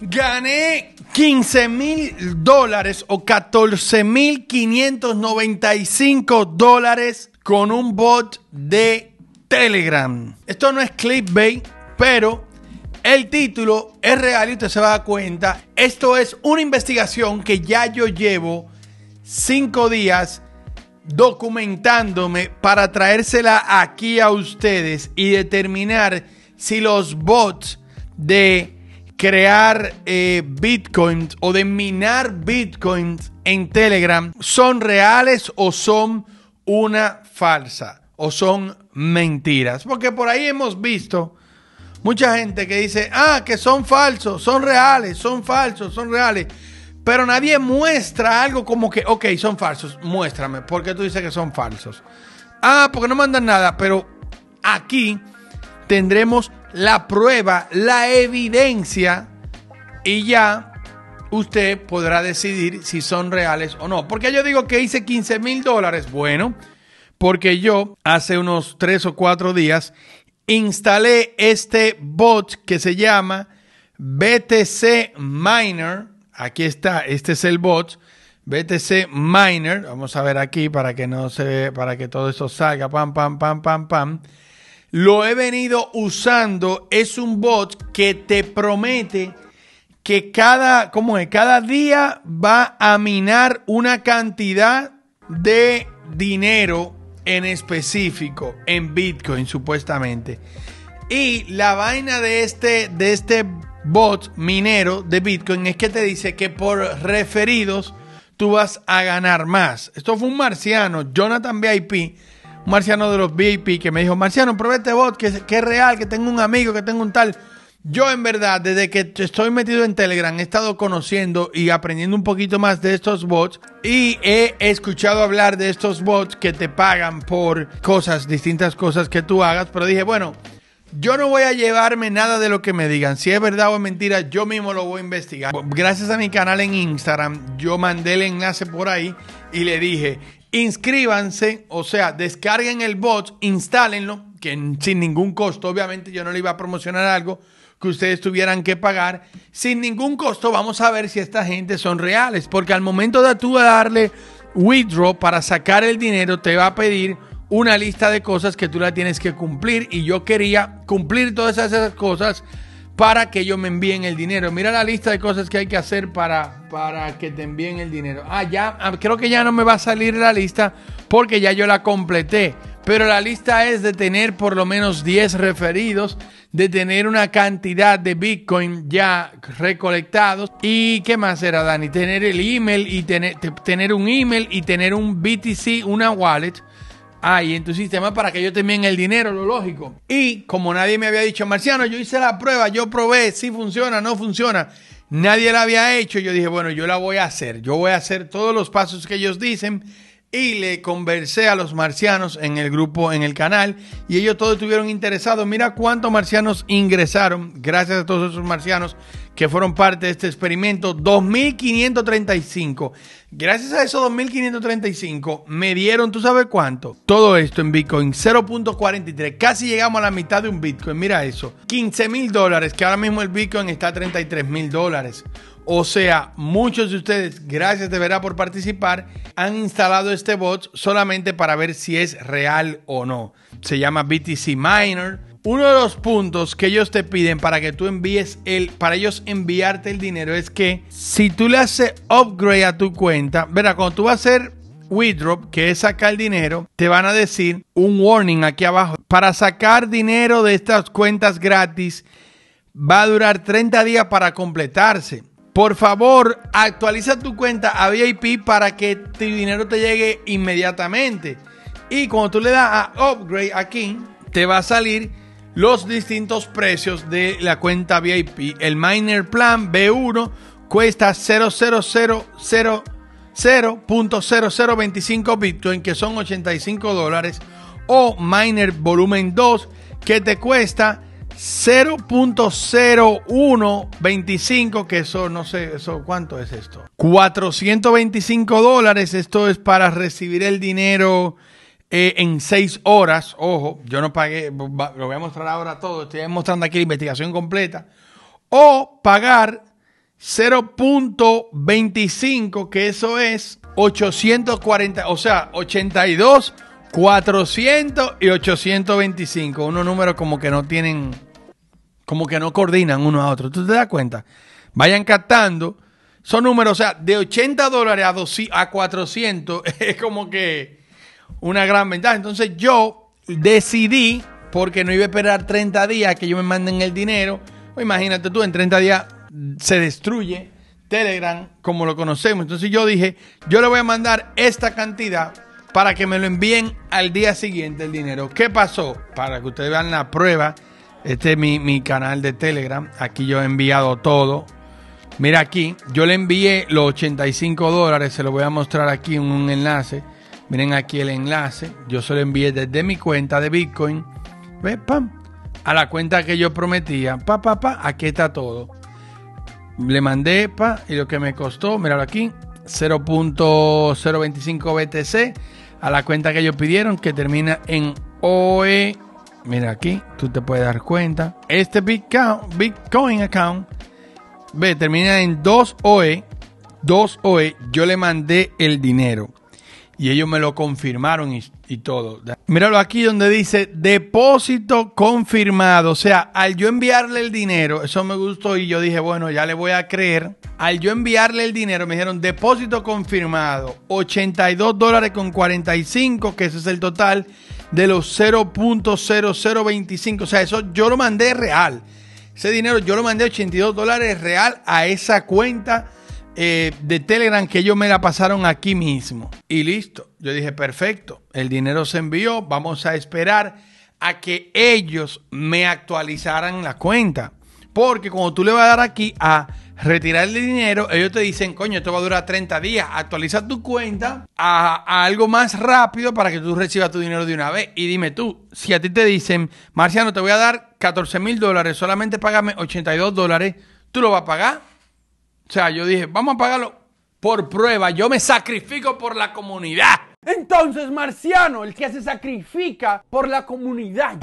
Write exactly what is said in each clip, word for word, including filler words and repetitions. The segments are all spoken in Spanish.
Gané quince mil dólares o catorce mil quinientos noventa y cinco dólares con un bot de Telegram. Esto no es clickbait, pero el título es real y usted se va a dar cuenta. Esto es una investigación que ya yo llevo cinco días documentándome para traérsela aquí a ustedes y determinar si los bots de crear eh, bitcoins o de minar bitcoins en Telegram son reales o son una falsa o son mentiras. Porque por ahí hemos visto mucha gente que dice, ah, que son falsos, son reales, son falsos, son reales. Pero nadie muestra algo como que, ok, son falsos, muéstrame. ¿Por qué tú dices que son falsos? Ah, porque no mandan nada. Pero aquí tendremos la prueba, la evidencia, y ya usted podrá decidir si son reales o no. Porque yo digo que hice quince mil dólares. Bueno, porque yo hace unos tres o cuatro días instalé este bot que se llama B T C Miner. Aquí está, este es el bot B T C Miner. Vamos a ver aquí para que no se, para que todo esto salga. Pam, pam, pam, pam, pam. Lo he venido usando. Es un bot que te promete que cada, ¿cómo es? Cada día va a minar una cantidad de dinero en específico, en Bitcoin supuestamente. Y la vaina de este, de este bot minero de Bitcoin es que te dice que por referidos tú vas a ganar más. Esto fue un marciano, Jonathan V I P, un marciano de los V I P, que me dijo, marciano, prueba este bot que, que es real, que tengo un amigo, que tengo un tal. Yo en verdad, desde que estoy metido en Telegram, he estado conociendo y aprendiendo un poquito más de estos bots y he escuchado hablar de estos bots que te pagan por cosas, distintas cosas que tú hagas, pero dije, bueno, yo no voy a llevarme nada de lo que me digan. Si es verdad o es mentira, yo mismo lo voy a investigar. Gracias a mi canal en Instagram, yo mandé el enlace por ahí y le dije, inscríbanse, o sea, descarguen el bot, instálenlo, que sin ningún costo. Obviamente yo no le iba a promocionar algo que ustedes tuvieran que pagar. Sin ningún costo vamos a ver si esta gente son reales. Porque al momento de tú darle withdraw para sacar el dinero, te va a pedir una lista de cosas que tú la tienes que cumplir, y yo quería cumplir todas esas cosas para que ellos me envíen el dinero. Mira la lista de cosas que hay que hacer para, para que te envíen el dinero. Ah, ya, creo que ya no me va a salir la lista porque ya yo la completé. Pero la lista es de tener por lo menos diez referidos, de tener una cantidad de Bitcoin ya recolectados. ¿Y qué más era, Dani? Tener el email y tener, tener un email y tener un B T C, una wallet ahí en tu sistema para que ellos te envíen el dinero, lo lógico. Y como nadie me había dicho, marciano, yo hice la prueba, yo probé, si funciona, no funciona, nadie la había hecho, yo dije, bueno, yo la voy a hacer. Yo voy a hacer todos los pasos que ellos dicen. Y le conversé a los marcianos en el grupo, en el canal, y ellos todos estuvieron interesados. Mira cuántos marcianos ingresaron, gracias a todos esos marcianos que fueron parte de este experimento. dos mil quinientos treinta y cinco. Gracias a esos dos mil quinientos treinta y cinco me dieron, ¿tú sabes cuánto? Todo esto en Bitcoin, cero punto cuarenta y tres. Casi llegamos a la mitad de un Bitcoin. Mira eso. quince mil dólares, que ahora mismo el Bitcoin está a treinta y tres mil dólares. O sea, muchos de ustedes, gracias de verdad por participar, han instalado este bot solamente para ver si es real o no. Se llama B T C Miner. Uno de los puntos que ellos te piden para que tú envíes el, para ellos enviarte el dinero, es que si tú le haces upgrade a tu cuenta, verá, cuando tú vas a hacer withdraw, que es sacar el dinero, te van a decir un warning aquí abajo. Para sacar dinero de estas cuentas gratis, va a durar treinta días para completarse. Por favor, actualiza tu cuenta a V I P para que tu dinero te llegue inmediatamente. Y cuando tú le das a upgrade aquí, te va a salir los distintos precios de la cuenta V I P. El Miner Plan B uno cuesta cero punto cero cero veinticinco Bitcoin, que son ochenta y cinco dólares. O Miner Volumen dos, que te cuesta cero punto cero uno veinticinco, que eso no sé, eso ¿cuánto es esto? cuatrocientos veinticinco dólares. Esto es para recibir el dinero eh, en seis horas. Ojo, yo no pagué, lo voy a mostrar ahora todo. Estoy mostrando aquí la investigación completa. O pagar cero punto veinticinco, que eso es ochocientos cuarenta, o sea, ochenta y dos, cuatrocientos y ochocientos veinticinco. Unos números como que no tienen, como que no coordinan uno a otro. ¿Tú te das cuenta? Vayan captando. Son números, o sea, de ochenta dólares a cuatrocientos es como que una gran ventaja. Entonces yo decidí, porque no iba a esperar treinta días que yo me manden el dinero. O imagínate tú, en treinta días se destruye Telegram como lo conocemos. Entonces yo dije, yo le voy a mandar esta cantidad para que me lo envíen al día siguiente el dinero. ¿Qué pasó? Para que ustedes vean la prueba. Este es mi, mi canal de Telegram. Aquí yo he enviado todo. Mira aquí, yo le envié los ochenta y cinco dólares, se lo voy a mostrar aquí en un enlace. Miren aquí el enlace, yo se lo envié desde mi cuenta de Bitcoin, ¿ves? Pam, a la cuenta que yo prometía, pa, pa, pa, aquí está todo. Le mandé, pa, y lo que me costó, míralo aquí, cero punto cero veinticinco B T C, a la cuenta que ellos pidieron, que termina en O E. Mira aquí, tú te puedes dar cuenta. Este Bitcoin, Bitcoin account, ve, termina en dos O E, dos O E, yo le mandé el dinero y ellos me lo confirmaron y, y todo. Míralo aquí donde dice depósito confirmado, o sea, al yo enviarle el dinero, eso me gustó y yo dije, bueno, ya le voy a creer. Al yo enviarle el dinero me dijeron depósito confirmado, ochenta y dos dólares con cuarenta y cinco, que ese es el total de los cero punto cero cero veinticinco, o sea, eso yo lo mandé real. Ese dinero yo lo mandé ochenta y dos dólares real a esa cuenta eh, de Telegram que ellos me la pasaron aquí mismo. Y listo. Yo dije, perfecto. El dinero se envió. Vamos a esperar a que ellos me actualizaran la cuenta. Porque cuando tú le vas a dar aquí a retirar el dinero, ellos te dicen, coño, esto va a durar treinta días. Actualiza tu cuenta a, a algo más rápido para que tú recibas tu dinero de una vez. Y dime tú, si a ti te dicen, Marciano, te voy a dar catorce mil dólares, solamente págame ochenta y dos dólares, ¿tú lo vas a pagar? O sea, yo dije, vamos a pagarlo por prueba. Yo me sacrifico por la comunidad. Entonces, Marciano, el que se sacrifica por la comunidad.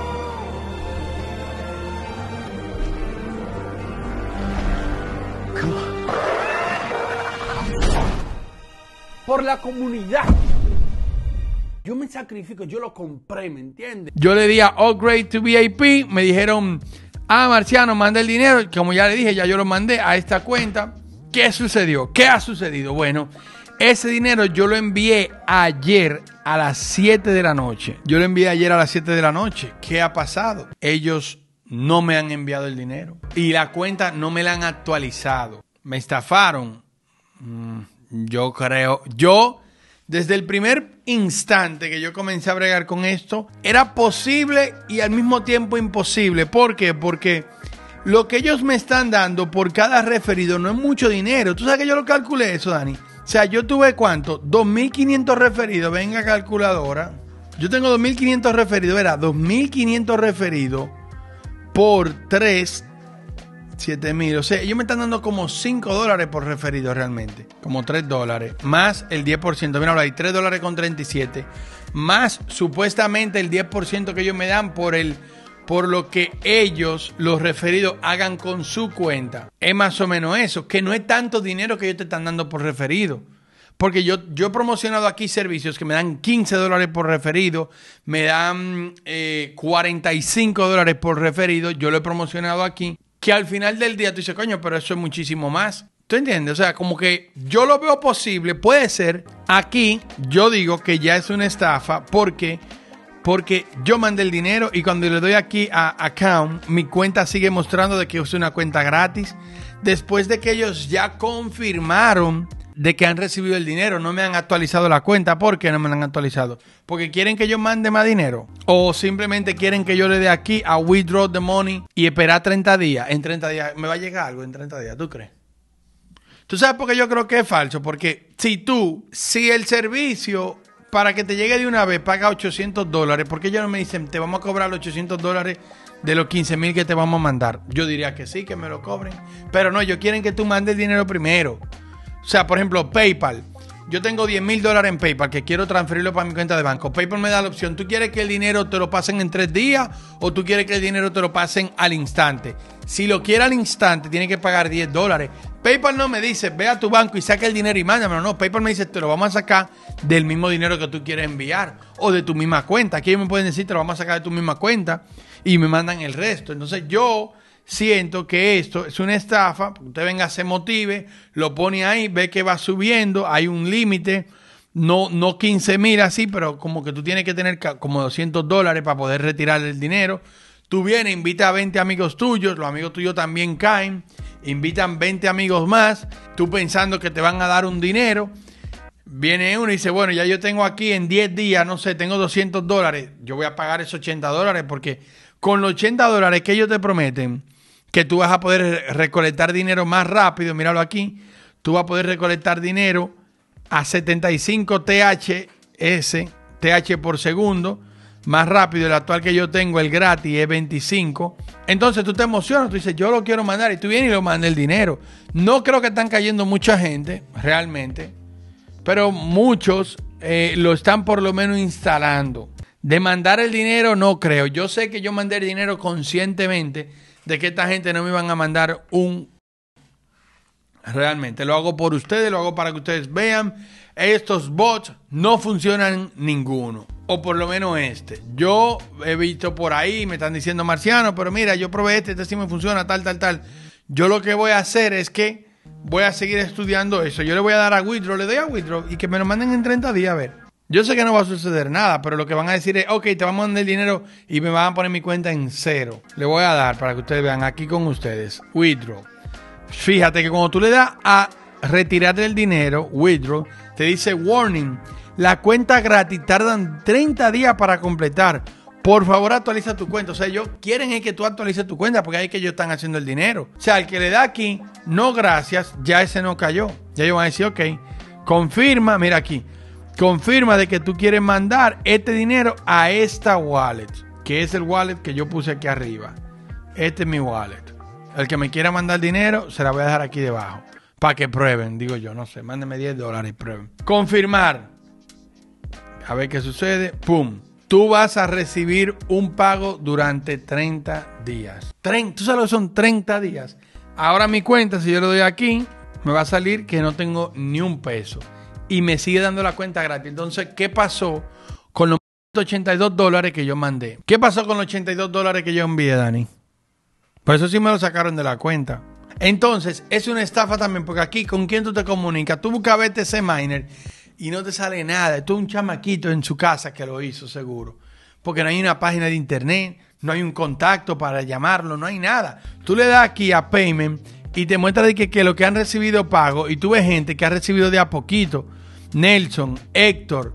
Por la comunidad. Yo me sacrifico, yo lo compré, ¿me entiendes? Yo le di a Upgrade to V I P, me dijeron, ah, Marciano, manda el dinero. Como ya le dije, ya yo lo mandé a esta cuenta. ¿Qué sucedió? ¿Qué ha sucedido? Bueno, ese dinero yo lo envié ayer a las siete de la noche. Yo lo envié ayer a las siete de la noche. ¿Qué ha pasado? Ellos no me han enviado el dinero y la cuenta no me la han actualizado. Me estafaron. Mm, yo creo, yo desde el primer instante que yo comencé a bregar con esto, era posible y al mismo tiempo imposible. ¿Por qué? Porque lo que ellos me están dando por cada referido no es mucho dinero. ¿Tú sabes que yo lo calculé eso, Dani? O sea, yo tuve ¿cuánto? dos mil quinientos referidos. Venga, calculadora. Yo tengo dos mil quinientos referidos. Era dos mil quinientos referidos por tres, siete mil. O sea, ellos me están dando como cinco dólares por referido realmente. Como tres dólares. Más el diez por ciento. Mira, hay tres dólares con treinta y siete. Más supuestamente el diez por ciento que ellos me dan por el... por lo que ellos, los referidos, hagan con su cuenta. Es más o menos eso, que no es tanto dinero que ellos te están dando por referido. Porque yo, yo he promocionado aquí servicios que me dan quince dólares por referido, me dan eh, cuarenta y cinco dólares por referido, yo lo he promocionado aquí, que al final del día tú dices, coño, pero eso es muchísimo más. ¿Tú entiendes? O sea, como que yo lo veo posible, puede ser. Aquí yo digo que ya es una estafa porque... Porque yo mandé el dinero y cuando le doy aquí a account, mi cuenta sigue mostrando de que es una cuenta gratis. Después de que ellos ya confirmaron de que han recibido el dinero, no me han actualizado la cuenta. ¿Por qué no me la han actualizado? Porque quieren que yo mande más dinero. O simplemente quieren que yo le dé aquí a withdraw the money y esperar treinta días. En treinta días, me va a llegar algo en treinta días, ¿tú crees? ¿Tú sabes por qué yo creo que es falso? Porque si tú, si el servicio... para que te llegue de una vez, paga ochocientos dólares. Porque ellos no me dicen, te vamos a cobrar los ochocientos dólares de los quince mil que te vamos a mandar. Yo diría que sí, que me lo cobren. Pero no, ellos quieren que tú mandes el dinero primero. O sea, por ejemplo, PayPal. yo tengo diez mil dólares en PayPal que quiero transferirlo para mi cuenta de banco. PayPal me da la opción. ¿Tú quieres que el dinero te lo pasen en tres días o tú quieres que el dinero te lo pasen al instante? Si lo quieres al instante, tienes que pagar diez dólares. PayPal no me dice, ve a tu banco y saca el dinero y mándamelo. No, PayPal me dice, te lo vamos a sacar del mismo dinero que tú quieres enviar o de tu misma cuenta. Aquí ellos me pueden decir, te lo vamos a sacar de tu misma cuenta y me mandan el resto. Entonces yo siento que esto es una estafa. Usted venga, se motive, lo pone ahí, ve que va subiendo, hay un límite. No, no quince mil así, pero como que tú tienes que tener como doscientos dólares para poder retirar el dinero. Tú vienes, invita a veinte amigos tuyos, los amigos tuyos también caen, invitan veinte amigos más, tú pensando que te van a dar un dinero, viene uno y dice, bueno, ya yo tengo aquí en diez días, no sé, tengo doscientos dólares, yo voy a pagar esos ochenta dólares porque con los ochenta dólares que ellos te prometen, que tú vas a poder recolectar dinero más rápido, míralo aquí, tú vas a poder recolectar dinero a setenta y cinco T H S, T H por segundo, más rápido. El actual que yo tengo, el gratis, es veinticinco. Entonces tú te emocionas, tú dices, yo lo quiero mandar, y tú vienes y lo mandas el dinero. No creo que están cayendo mucha gente, realmente, pero muchos eh, lo están por lo menos instalando. De mandar el dinero no creo. Yo sé que yo mandé el dinero conscientemente de que esta gente no me iban a mandar un... Realmente, lo hago por ustedes, lo hago para que ustedes vean. Estos bots no funcionan ninguno. O por lo menos este. Yo he visto por ahí, me están diciendo marciano, pero mira, yo probé este, este sí me funciona, tal, tal, tal. Yo lo que voy a hacer es que voy a seguir estudiando eso. Yo le voy a dar a Withdraw, le doy a Withdraw y que me lo manden en treinta días, a ver. Yo sé que no va a suceder nada, pero lo que van a decir es, ok, te vamos a mandar el dinero y me van a poner mi cuenta en cero. Le voy a dar para que ustedes vean aquí con ustedes, Withdraw. Fíjate que cuando tú le das a retirar el dinero, Withdraw, te dice warning, la cuenta gratis tardan treinta días para completar. Por favor, actualiza tu cuenta. O sea, ellos quieren es que tú actualices tu cuenta porque ahí es que ellos están haciendo el dinero. O sea, el que le da aquí, no gracias, ya ese no cayó. Ya ellos van a decir, ok, confirma, mira aquí, confirma de que tú quieres mandar este dinero a esta wallet, que es el wallet que yo puse aquí arriba. Este es mi wallet. El que me quiera mandar dinero, se la voy a dejar aquí debajo. Para que prueben, digo yo, no sé, mándenme diez dólares y prueben. Confirmar. A ver qué sucede. ¡Pum! Tú vas a recibir un pago durante treinta días. treinta, ¿tú sabes lo que son treinta días? Ahora mi cuenta, si yo le doy aquí, me va a salir que no tengo ni un peso. Y me sigue dando la cuenta gratis. Entonces, ¿qué pasó con los ochenta y dos dólares que yo mandé? ¿Qué pasó con los ochenta y dos dólares que yo envié, Dani? Por eso sí me lo sacaron de la cuenta. Entonces, es una estafa también, porque aquí, ¿con quién tú te comunicas? Tú buscas B T C Miner y no te sale nada. Esto es un chamaquito en su casa que lo hizo, seguro. Porque no hay una página de internet, no hay un contacto para llamarlo, no hay nada. Tú le das aquí a Payment y te muestra de que, que lo que han recibido pago, y tú ves gente que ha recibido de a poquito. Nelson, Héctor,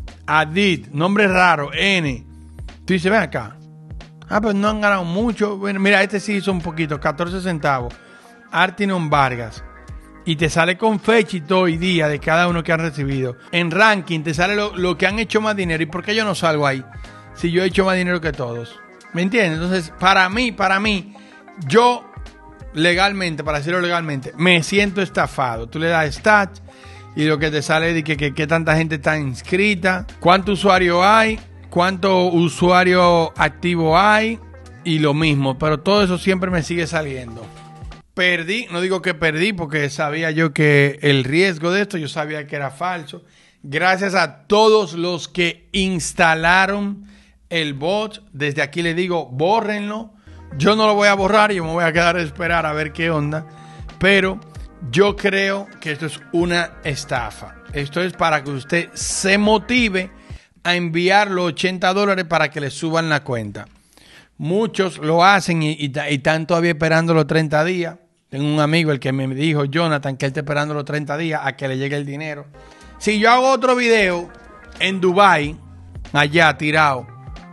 Adit, nombre raro, N. Tú dices, ven acá. Ah, pues no han ganado mucho. Bueno, mira, este sí hizo un poquito, catorce centavos. Artinon Vargas. Y te sale con fecha y todo y día de cada uno que han recibido. En ranking te sale lo, lo que han hecho más dinero. ¿Y por qué yo no salgo ahí? Si yo he hecho más dinero que todos. ¿Me entiendes? Entonces, para mí, para mí, yo legalmente, para decirlo legalmente, me siento estafado. Tú le das stats y lo que te sale es que, que, que tanta gente está inscrita, cuánto usuario hay, cuánto usuario activo hay y lo mismo. Pero todo eso siempre me sigue saliendo. Perdí, no digo que perdí porque sabía yo que el riesgo de esto, yo sabía que era falso. Gracias a todos los que instalaron el bot. Desde aquí les digo, bórrenlo. Yo no lo voy a borrar, yo me voy a quedar a esperar a ver qué onda. Pero yo creo que esto es una estafa. Esto es para que usted se motive a enviar los ochenta dólares para que le suban la cuenta. Muchos lo hacen y, y, y están todavía esperando los treinta días. Tengo un amigo, el que me dijo, Jonathan, que él está esperando los treinta días a que le llegue el dinero. Si yo hago otro video en Dubai, allá tirado,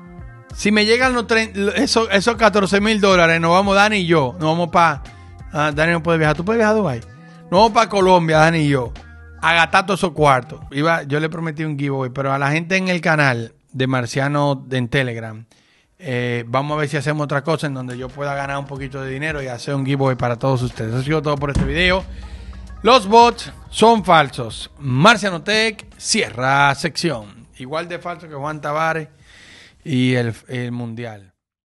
si me llegan los treinta, esos, esos catorce mil dólares, nos vamos Dani y yo, nos vamos para... Ah, Dani no puede viajar, ¿tú puedes viajar a Dubai? Nos vamos para Colombia, Dani y yo, a gastar todos esos cuartos. Iba, yo le prometí un giveaway, pero a la gente en el canal de Marciano en Telegram, Eh, vamos a ver si hacemos otra cosa en donde yo pueda ganar un poquito de dinero y hacer un giveaway para todos ustedes. Eso ha sido todo por este video. Los bots son falsos. Marciano Tech cierra sección. Igual de falso que Juan Tavares y el, el Mundial.